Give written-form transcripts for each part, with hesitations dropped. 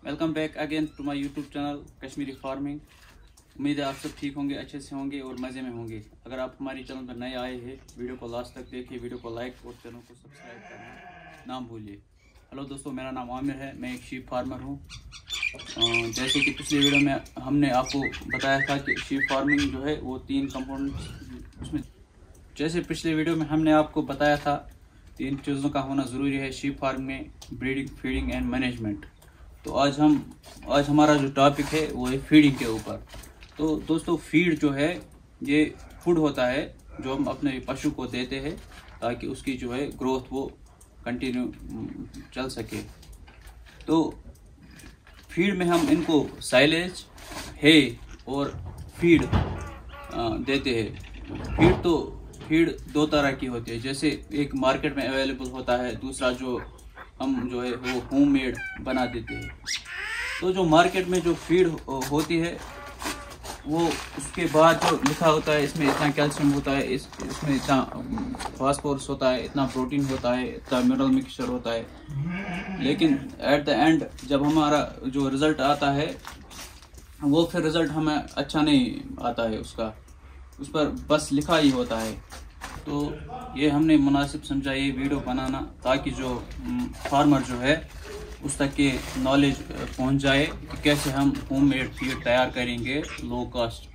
Welcome back again to my YouTube channel Kashmiri farming. उम्मीद है आप सब ठीक होंगे, अच्छे से होंगे और मज़े में होंगे। अगर आप हमारी चैनल पर नए आए हैं, वीडियो को लास्ट तक देखिए, वीडियो को लाइक और चैनल को सब्सक्राइब करना ना भूलिए। हेलो दोस्तों, मेरा नाम आमिर है, मैं एक शीप फार्मर हूँ। जैसे कि पिछले वीडियो में हमने आपको बताया था कि शीप फार्मिंग जो है वो 3 कंपोनेंट्स उसमें, जैसे पिछले वीडियो में हमने आपको बताया था 3 चीज़ों का होना ज़रूरी है शीप फार्म में: ब्रीडिंग, फीडिंग एंड मैनेजमेंट। तो आज हमारा जो टॉपिक है वो है फीडिंग के ऊपर। तो दोस्तों, फीड जो है ये फूड होता है जो हम अपने पशु को देते हैं ताकि उसकी जो है ग्रोथ वो कंटिन्यू चल सके। तो फीड में हम इनको साइलेज, है और फीड देते हैं। फीड 2 तरह की होती है, जैसे एक मार्केट में अवेलेबल होता है, दूसरा जो हम जो है वो होममेड बना देते हैं। तो जो मार्केट में जो फीड होती है वो उसके बाद जो लिखा होता है इसमें इतना कैल्शियम होता है, इसमें इतना फास्फोरस होता है, इतना प्रोटीन होता है, इतना मिनरल मिक्सचर होता है। लेकिन एट द एंड जब हमारा जो रिज़ल्ट आता है वो फिर रिज़ल्ट हमें अच्छा नहीं आता है, उस पर बस लिखा ही होता है। तो ये हमने मुनासिब समझा ये वीडियो बनाना, ताकि जो फार्मर जो है उस तक के नॉलेज पहुंच जाए कि कैसे हम होममेड फीड तैयार करेंगे लो कॉस्ट।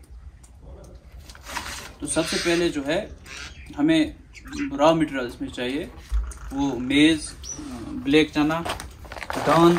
तो सबसे पहले जो है हमें रॉ मटेरियल्स में चाहिए वो मेज़, ब्लैक चना, दान,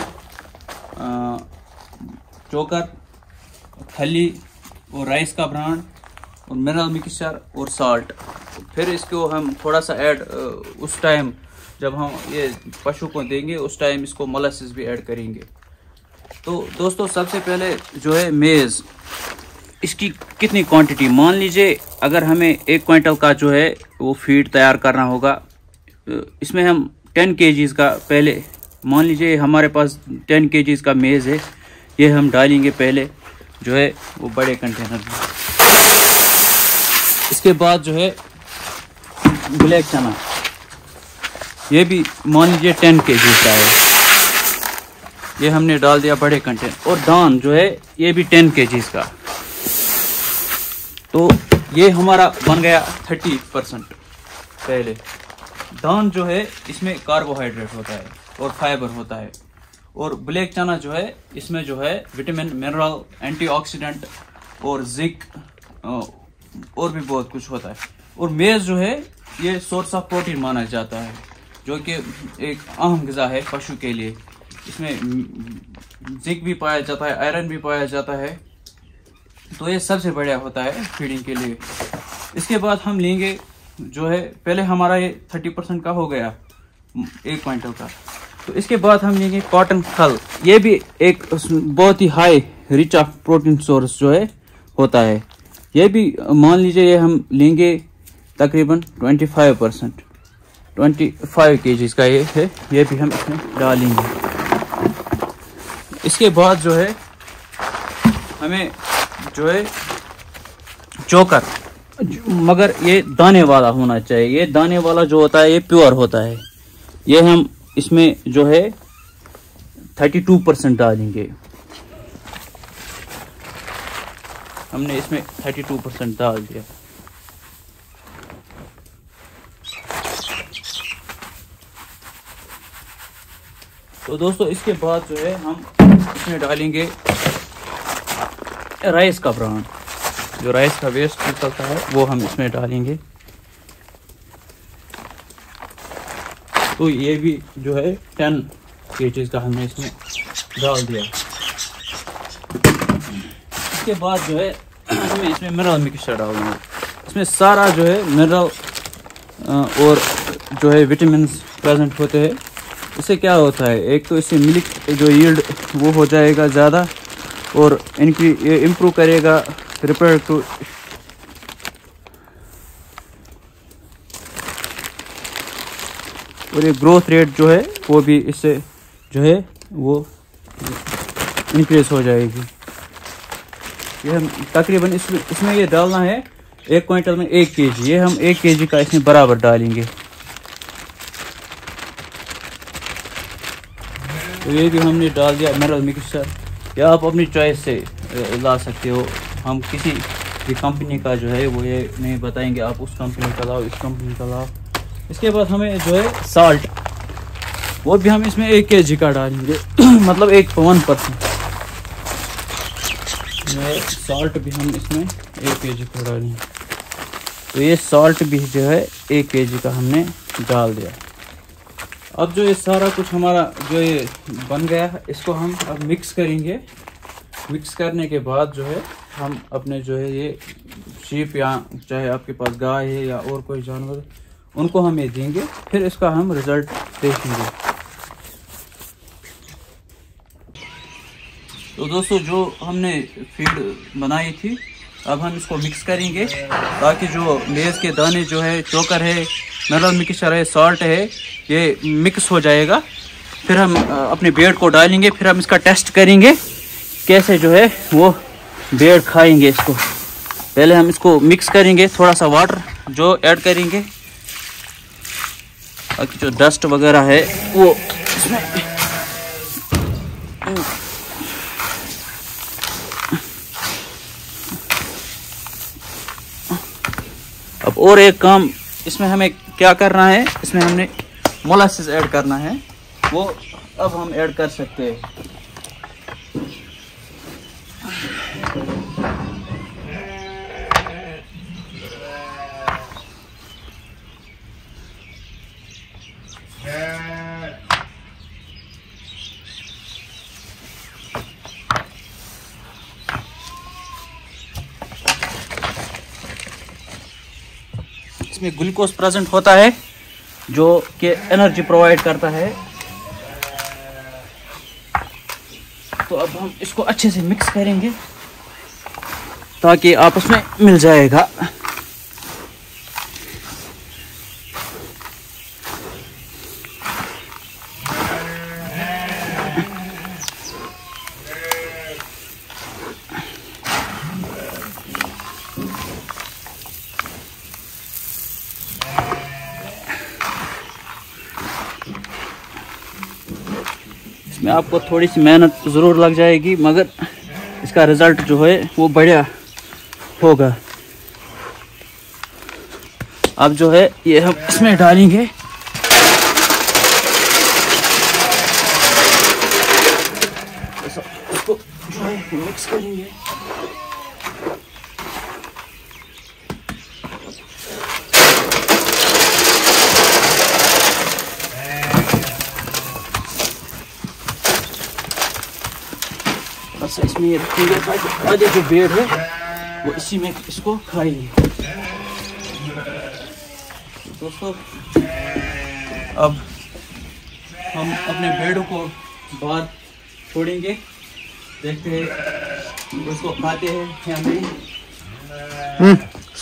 चोकर, खली और राइस का ब्रांड और मिनरल मिक्सचर और साल्ट। फिर इसको हम थोड़ा सा ऐड उस टाइम जब हम ये पशु को देंगे उस टाइम इसको मोलासिस भी ऐड करेंगे। तो दोस्तों, सबसे पहले जो है मेज़, इसकी कितनी क्वांटिटी, मान लीजिए अगर हमें 1 क्विंटल का जो है वो फीड तैयार करना होगा, इसमें हम 10 kg का, पहले मान लीजिए हमारे पास 10 kg का मेज़ है, ये हम डालेंगे पहले जो है वो बड़े कंटेनर में। इसके बाद जो है ब्लैक चना, ये भी मान लीजिए 10 kg का है, ये हमने डाल दिया बड़े कंटेनर। और दान जो है ये भी 10 kg का। तो ये हमारा बन गया 30%। पहले दान जो है इसमें कार्बोहाइड्रेट होता है और फाइबर होता है, और ब्लैक चना जो है इसमें जो है विटामिन, मिनरल, एंटीऑक्सीडेंट और जिंक और भी बहुत कुछ होता है। और मेज़ जो है ये सोर्स ऑफ प्रोटीन माना जाता है, जो कि एक अहम ग़िज़ा है पशु के लिए। इसमें जिंक भी पाया जाता है, आयरन भी पाया जाता है, तो ये सबसे बढ़िया होता है फीडिंग के लिए। इसके बाद हम लेंगे जो है, पहले हमारा ये 30% का हो गया 1 क्विंटल का। तो इसके बाद हम लेंगे कॉटन खल, ये भी एक बहुत ही high rich of protein source जो है होता है। ये भी मान लीजिए ये हम लेंगे तकरीबन 25%, 25 kg का ये है, ये भी हम इसमें डालेंगे। इसके बाद जो है हमें जो है चोकर, मगर ये दाने वाला होना चाहिए। ये दाने वाला जो होता है ये प्योर होता है। ये हम इसमें जो है 32% डालेंगे। हमने इसमें 32% डाल दिया। तो दोस्तों, इसके बाद जो है हम इसमें डालेंगे राइस का ब्रांड, जो राइस का वेस्ट निकलता है वो हम इसमें डालेंगे। तो ये भी जो है 10 kg का हमने इसमें डाल दिया। इसके बाद जो है हमें इसमें मिनरल मिक्सचर डालेंगे। इसमें सारा जो है मिनरल और जो है विटामिन प्रेजेंट होते हैं। इससे क्या होता है, एक तो इससे मिल्क जो यील्ड वो हो जाएगा ज़्यादा, और इनकी ये इम्प्रूव करेगा रिप्रोडक्टिव, और ये ग्रोथ रेट जो है वो भी इससे जो है वो इंक्रीज हो जाएगी। ये हम तकरीबन इसमें ये डालना है 1 क्विंटल में 1 kg, ये हम 1 kg का इसमें बराबर डालेंगे। तो ये भी हमने डाल दिया मिनरल मिक्सचर, या आप अपनी चॉइस से ला सकते हो। हम किसी भी कंपनी का जो है वो ये नहीं बताएंगे, आप उस कंपनी का लाओ, इस कंपनी का लाओ। इसके बाद हमें जो है साल्ट, वो भी हम इसमें 1 kg का डालेंगे मतलब 1% साल्ट भी हम इसमें 1 kg का डालेंगे। तो ये साल्ट भी जो है 1 kg का हमने डाल दिया। अब जो ये सारा कुछ हमारा जो ये बन गया, इसको हम अब मिक्स करेंगे। मिक्स करने के बाद जो है हम अपने जो है ये शीप, या चाहे आपके पास गाय है या और कोई जानवर, उनको हम ये देंगे, फिर इसका हम रिज़ल्ट देखेंगे। तो दोस्तों, जो हमने फीड बनाई थी, अब हम इसको मिक्स करेंगे ताकि जो मेज़ के दाने जो है, चोकर है, मिनरल मिक्सचर है, सॉल्ट है, ये मिक्स हो जाएगा। फिर हम अपने बेड को डालेंगे, फिर हम इसका टेस्ट करेंगे कैसे जो है वो बेड खाएंगे इसको। पहले हम इसको मिक्स करेंगे, थोड़ा सा वाटर जो ऐड करेंगे ताकि जो डस्ट वगैरह है वो इसमें अब और एक काम इसमें हमें क्या करना है, इसमें हमने मोलासिस ऐड करना है, वो अब हम ऐड कर सकते हैं। इसमें ग्लूकोज प्रेजेंट होता है जो कि एनर्जी प्रोवाइड करता है। तो अब हम इसको अच्छे से मिक्स करेंगे ताकि आपस में मिल जाएगा। इसमें आपको थोड़ी सी मेहनत ज़रूर लग जाएगी, मगर इसका रिज़ल्ट जो है वो बढ़िया होगा। अब जो है ये हम इसमें डालेंगे। इसको जो है मिक्स करेंगे। बस इसमें ये रखेंगे ताकि आधे जो बेड है वो इसी में इसको खाएंगे। दोस्तों, अब हम अपने बेडों को बाहर छोड़ेंगे, देखते हैं उसको खाते हैं या नहीं।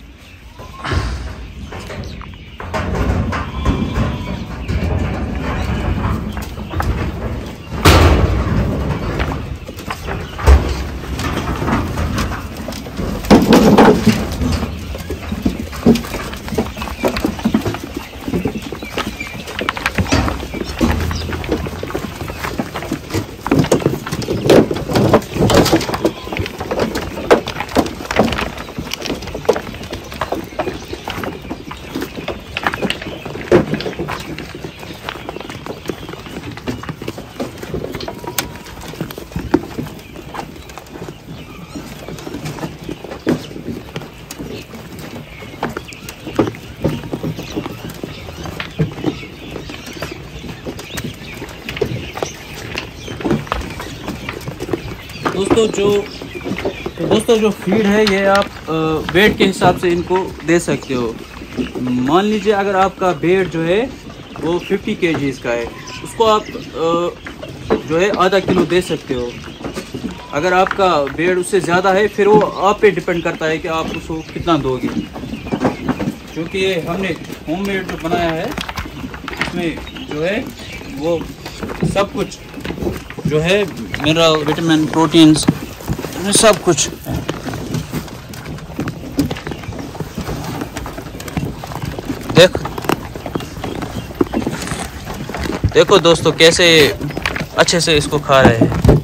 दोस्तों जो फीड है ये आप वेट के हिसाब से इनको दे सकते हो। मान लीजिए अगर आपका बेड जो है वो 50 kg का है, उसको आप जो है आधा किलो दे सकते हो। अगर आपका बेड उससे ज़्यादा है फिर वो आप पे डिपेंड करता है कि आप उसको कितना दोगे। क्योंकि ये हमने होममेड जो बनाया है इसमें जो है वो सब कुछ जो है मिनरल, विटामिन, प्रोटीन्स, सब कुछ। देखो दोस्तों कैसे अच्छे से इसको खा रहे हैं।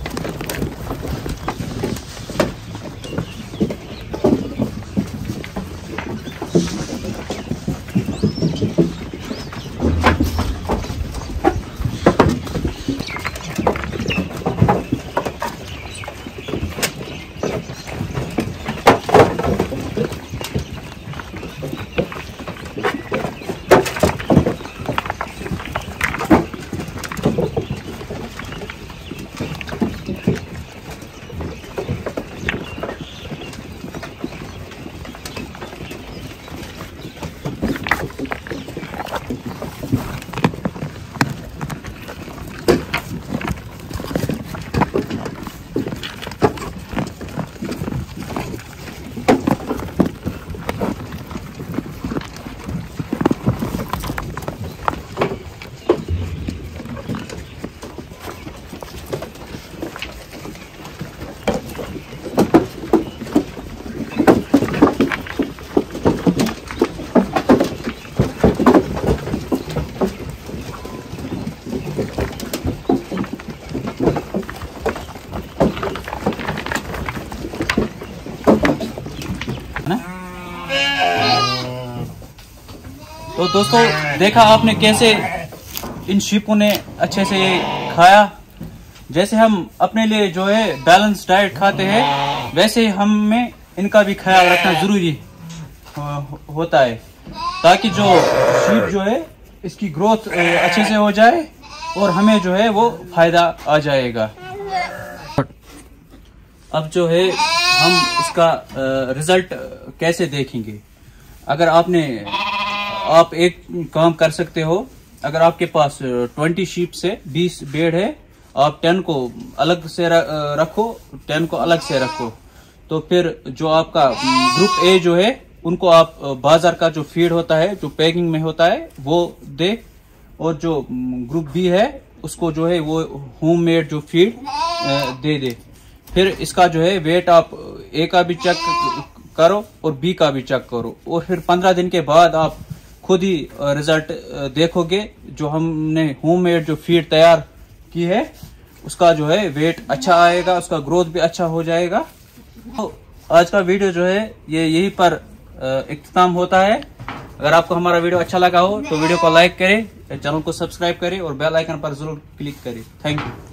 तो दोस्तों देखा आपने कैसे इन शीपों ने अच्छे से खाया। जैसे हम अपने लिए जो है बैलेंस डाइट खाते हैं, वैसे हमें इनका भी ख्याल रखना जरूरी होता है, ताकि जो शीप जो है इसकी ग्रोथ अच्छे से हो जाए और हमें जो है वो फायदा आ जाएगा। अब जो है हम इसका रिजल्ट कैसे देखेंगे। अगर आप एक काम कर सकते हो, अगर आपके पास 20 शीप से 20 भेड़ है, आप 10 को अलग से रखो, 10 को अलग से रखो। तो फिर जो आपका ग्रुप ए जो है उनको आप बाजार का जो फीड होता है, जो पैकिंग में होता है, वो दे, और जो ग्रुप बी है उसको जो है वो होममेड जो फीड दे। फिर इसका जो है वेट आप ए का भी चेक करो और बी का भी चेक करो, और फिर 15 दिन के बाद आप खुद ही रिजल्ट देखोगे। जो हमने होममेड जो फीड तैयार की है उसका जो है वेट अच्छा आएगा, उसका ग्रोथ भी अच्छा हो जाएगा। तो आज का वीडियो जो है ये यहीं पर इख्तिताम होता है। अगर आपको हमारा वीडियो अच्छा लगा हो तो वीडियो को लाइक करें, चैनल को सब्सक्राइब करें और बेल आइकन पर जरूर क्लिक करें। Thank you.